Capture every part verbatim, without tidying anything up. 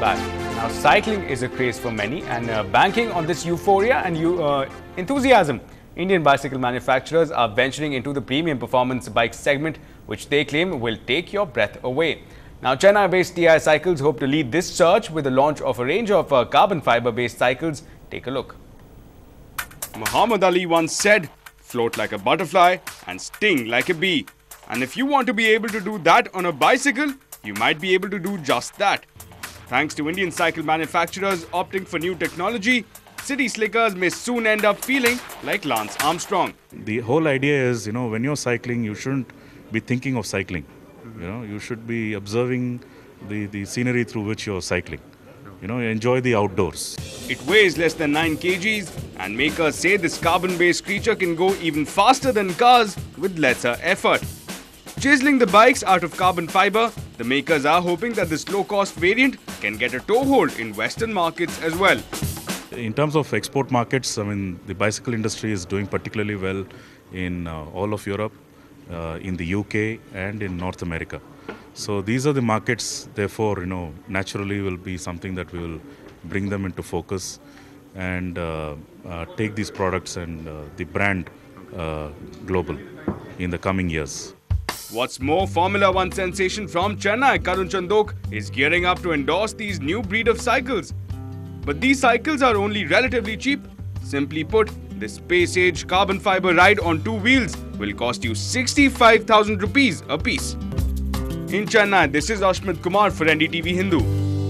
back. Now, cycling is a craze for many, and uh, banking on this euphoria and you, uh, enthusiasm, Indian bicycle manufacturers are venturing into the premium performance bike segment, which they claim will take your breath away. Now, Chennai-based T I Cycles hope to lead this surge with the launch of a range of uh, carbon fiber-based cycles. Take a look. Muhammad Ali once said, "Float like a butterfly and sting like a bee." And if you want to be able to do that on a bicycle, you might be able to do just that. Thanks to Indian cycle manufacturers opting for new technology, city slickers may soon end up feeling like Lance Armstrong. The whole idea is, you know, when you're cycling, you shouldn't be thinking of cycling. You know, you should be observing the, the scenery through which you're cycling. You know, enjoy the outdoors. It weighs less than nine kilograms, and makers say this carbon-based creature can go even faster than cars with lesser effort. Chiseling the bikes out of carbon fiber, the makers are hoping that this low-cost variant can get a toehold in Western markets as well. In terms of export markets, I mean, the bicycle industry is doing particularly well in uh, all of Europe, uh, in the U K and in North America. So these are the markets, therefore, you know, naturally will be something that we will bring them into focus and uh, uh, take these products and uh, the brand uh, global in the coming years. What's more, Formula One sensation from Chennai, Karun Chandok, is gearing up to endorse these new breed of cycles. But these cycles are only relatively cheap. Simply put, this space-age carbon fiber ride on two wheels will cost you sixty-five thousand rupees a piece. In Chennai, this is Ashmit Kumar for N D T V Hindu.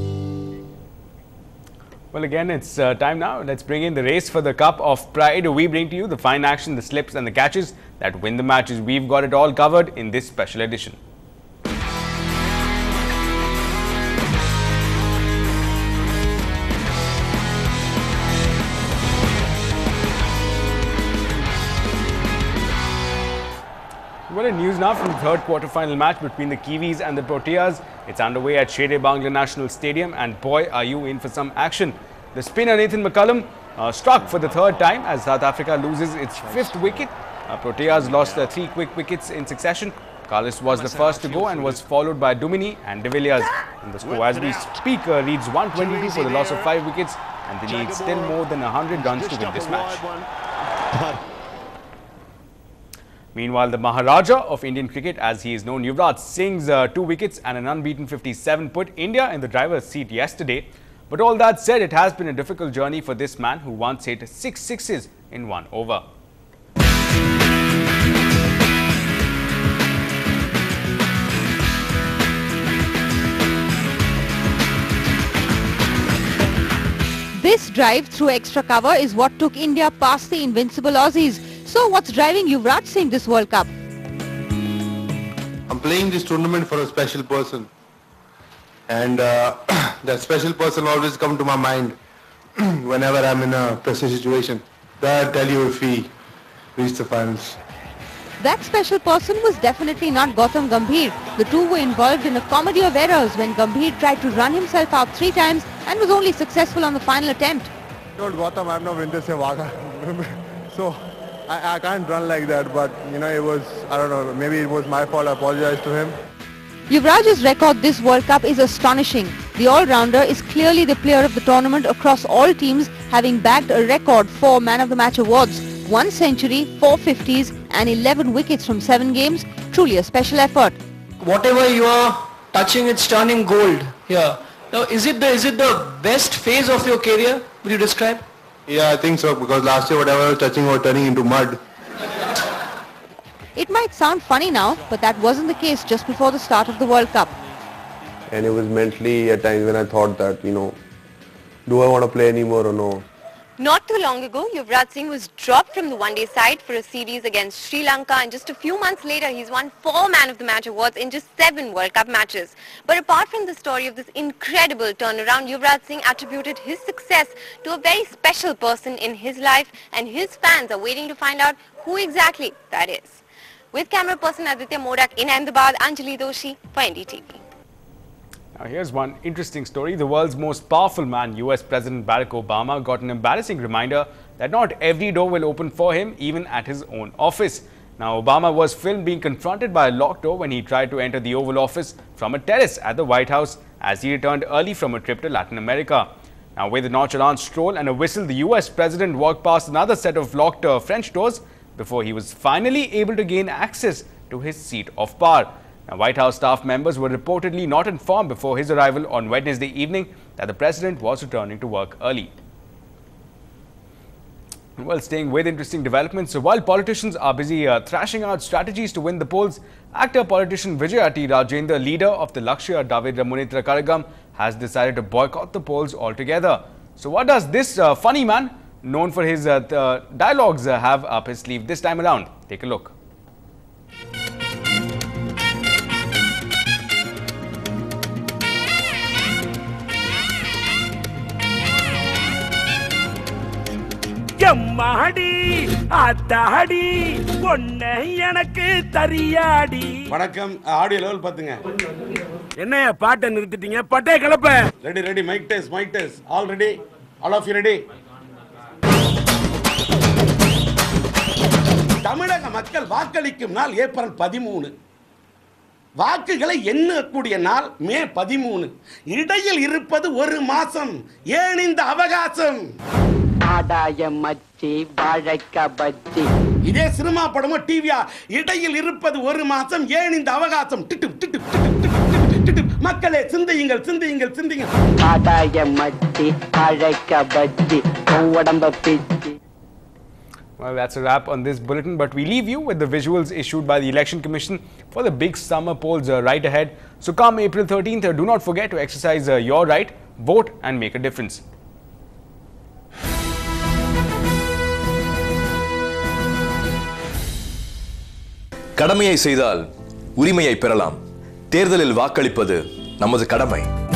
Well, again, it's uh, time now. Let's bring in the race for the Cup of Pride. We bring to you the fine action, the slips and the catches that win the matches. We've got it all covered in this special edition. Well, in news now from the third quarter-final match between the Kiwis and the Proteas. It's underway at Sher-e-Bangla National Stadium, and boy, are you in for some action. The spinner Nathan McCullum uh, struck for the third time as South Africa loses its fifth wicket. Uh, Proteas lost uh, three quick wickets in succession. Kallis was the first to go and was followed by Duminy and De Villiers. And the score as we speak uh, reads one twenty-two for the loss of five wickets, and they need still more than one hundred runs to win this match. Meanwhile, the Maharaja of Indian cricket, as he is known, Yuvraj Singh's uh, two wickets and an unbeaten fifty-seven put India in the driver's seat yesterday. But all that said, it has been a difficult journey for this man who once hit six sixes in one over. This drive through extra cover is what took India past the invincible Aussies. So what's driving Yuvraj Singh this World Cup? I'm playing this tournament for a special person, and uh, that special person always comes to my mind whenever I'm in a pressure situation. I'll tell you if we reach the finals. That special person was definitely not Gautam Gambhir. The two were involved in a comedy of errors when Gambhir tried to run himself out three times and was only successful on the final attempt. I told Gautam I'm not going to say Vaga. So I, I can't run like that, but you know, it was, I don't know, maybe it was my fault. I apologize to him. Yuvraj's record this World Cup is astonishing. The all-rounder is clearly the player of the tournament across all teams, having bagged a record four Man of the Match awards, one century, four fifties and eleven wickets from seven games. Truly a special effort. Whatever you are touching, it's turning gold here. Now, is it the, is it the best phase of your career, would you describe? Yeah, I think so, because last year whatever I was touching was turning into mud. It might sound funny now, but that wasn't the case just before the start of the World Cup. And it was mentally at times when I thought that, you know, do I want to play anymore or no? Not too long ago, Yuvraj Singh was dropped from the one-day side for a series against Sri Lanka, and just a few months later, he's won four Man of the Match awards in just seven World Cup matches. But apart from the story of this incredible turnaround, Yuvraj Singh attributed his success to a very special person in his life, and his fans are waiting to find out who exactly that is. With camera person Aditya Modak in Ahmedabad, Anjali Doshi for N D T V. Now, here's one interesting story. The world's most powerful man, U S President Barack Obama, got an embarrassing reminder that not every door will open for him, even at his own office. Now, Obama was filmed being confronted by a locked door when he tried to enter the Oval Office from a terrace at the White House as he returned early from a trip to Latin America. Now, with a nonchalant stroll and a whistle, the U S president walked past another set of locked uh, French doors before he was finally able to gain access to his seat of power. Now, White House staff members were reportedly not informed before his arrival on Wednesday evening that the president was returning to work early. Well, staying with interesting developments, so while politicians are busy uh, thrashing out strategies to win the polls, actor-politician Vijay T. Rajendra, leader of the Lakshya David Munitra Karagam, has decided to boycott the polls altogether. So what does this uh, funny man, known for his uh, uh, dialogues, uh, have up his sleeve this time around? Take a look. எம்மாடி அத்தாடி பொண்ணே எனக்கு தரியாடி. வணக்கம், audio level பாத்துங்க. என்னையா பாட்டை நிறுத்திட்டீங்க? பட்டே கலப்ப. Ready ready mic test mic test all ready all of you ready. தமிழக மக்கள் வாக்களிக்கும் நாள் ஏப்ரல் பதிமூணு. வாக்குகளை எண்ணக்கூடிய நாள் மே பதிமூணு. இடையில் இருப்பது ஒரு மாசம். ஏன் இந்த அவகாசம்? இதே சினிமா படமோ டிவியா இடையில் இருப்பது ஒரு மாசம். ஏன் இந்த அவகாசம்? மக்களே சிந்தியுங்கள் சிந்தியுங்கள் சிந்தியுங்கள். Well, that's a wrap on this bulletin, but we leave you with the visuals issued by the Election Commission for the big summer polls uh, right ahead. So come April thirteenth, uh, do not forget to exercise uh, your right, vote and make a difference. கடமையை செய்தால் உரிமையை பெறலாம். தேர்தலில் வாக்களிப்பது நமது கடமை.